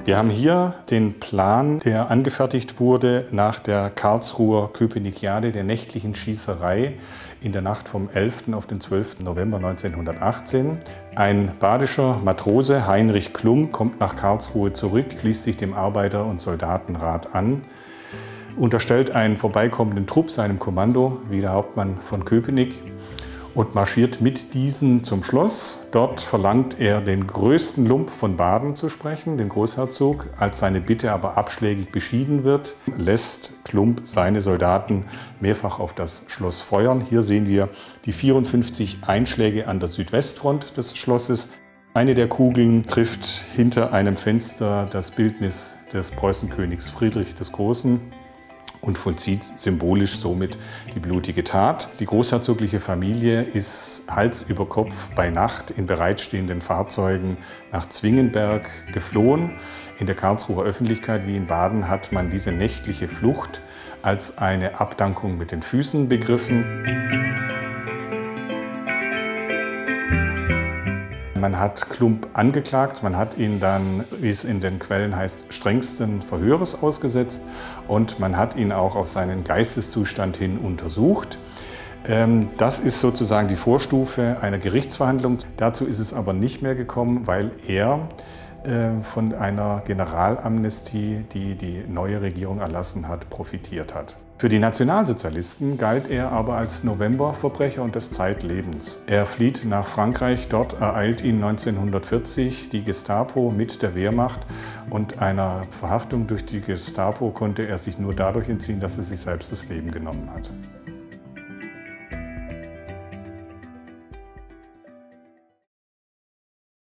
Wir haben hier den Plan, der angefertigt wurde nach der Karlsruher Köpenikiade, der nächtlichen Schießerei in der Nacht vom 11. auf den 12. November 1918. Ein badischer Matrose, Heinrich Klum, kommt nach Karlsruhe zurück, schließt sich dem Arbeiter- und Soldatenrat an, unterstellt einen vorbeikommenden Trupp seinem Kommando, wie der Hauptmann von Köpenick, und marschiert mit diesen zum Schloss. Dort verlangt er, den größten Lump von Baden zu sprechen, den Großherzog. Als seine Bitte aber abschlägig beschieden wird, lässt Klump seine Soldaten mehrfach auf das Schloss feuern. Hier sehen wir die 54 Einschläge an der Südwestfront des Schlosses. Eine der Kugeln trifft hinter einem Fenster das Bildnis des Preußenkönigs Friedrich des Großen und vollzieht symbolisch somit die blutige Tat. Die großherzogliche Familie ist Hals über Kopf bei Nacht in bereitstehenden Fahrzeugen nach Zwingenberg geflohen. In der Karlsruher Öffentlichkeit wie in Baden hat man diese nächtliche Flucht als eine Abdankung mit den Füßen begriffen. Man hat Klump angeklagt, man hat ihn dann, wie es in den Quellen heißt, strengsten Verhöres ausgesetzt und man hat ihn auch auf seinen Geisteszustand hin untersucht. Das ist sozusagen die Vorstufe einer Gerichtsverhandlung. Dazu ist es aber nicht mehr gekommen, weil er von einer Generalamnestie, die die neue Regierung erlassen hat, profitiert hat. Für die Nationalsozialisten galt er aber als Novemberverbrecher und des Zeitlebens. Er flieht nach Frankreich, dort ereilt ihn 1940 die Gestapo mit der Wehrmacht und einer Verhaftung durch die Gestapo konnte er sich nur dadurch entziehen, dass er sich selbst das Leben genommen hat.